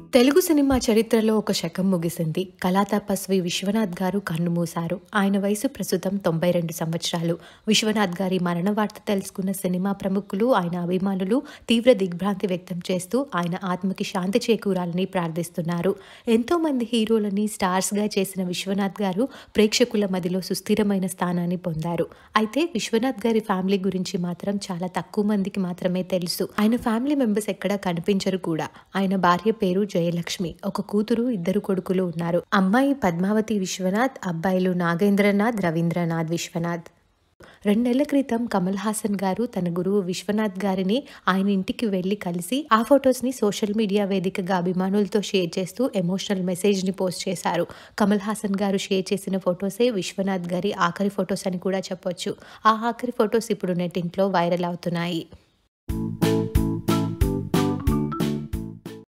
Telugu cinema చరిత్రలో ఒక శకం ముగిసింది. కళాతపస్వి విశ్వనాథ్ గారు కన్నుమూశారు. ఆయన వయసు ప్రస్తుతం 92 సంవత్సరాలు. విశ్వనాథ్ గారి మరణ వార్త తెలుసుకున్న సినిమా ప్రముఖులు, ఆయన అభిమానులు తీవ్ర దిగ్భ్రాంతి వ్యక్తం చేస్తూ ఆయన ఆత్మకి శాంతి చేకూరాలని ప్రార్థిస్తున్నారు. ఎంతోమంది హీరోలని స్టార్స్‌గా చేసిన విశ్వనాథ్ గారు ప్రేక్షకుల మదిలో సుస్థిరమైన స్థానాన్ని పొందారు. అయితే విశ్వనాథ్ గారి ఫ్యామిలీ గురించి మాత్రం చాలా తక్కువ మందికి మాత్రమే తెలుసు. ఆయన ఫ్యామిలీ మెంబర్స్ ఎక్కడా కనిపించరు కూడా. ఆయన భార్య పేరు జయలక్ష్మి. ఒక కూతురు, ఇద్దరు కొడుకులు ఉన్నారు. అమ్మాయి పద్మావతి విశ్వనాథ్, అబ్బాయిలు నాగేంద్రనాథ్, రవీంద్రనాథ్ విశ్వనాథ్. 2 నెలల క్రితం కమల్ హాసన్ గారు తన గురువు విశ్వనాథ్ గారిని ఆయన ఇంటికి వెళ్లి కలిసి ఆ ఫొటోస్ని సోషల్ మీడియా వేదికగా అభిమానులతో షేర్ చేస్తూ ఎమోషనల్ మెసేజ్ని పోస్ట్ చేశారు. కమల్ హాసన్ గారు షేర్ చేసిన ఫొటోసే విశ్వనాథ్ గారి ఆఖరి ఫొటోస్ అని కూడా చెప్పొచ్చు. ఆ ఆఖరి ఫొటోస్ ఇప్పుడు నెట్టింట్లో వైరల్ అవుతున్నాయి.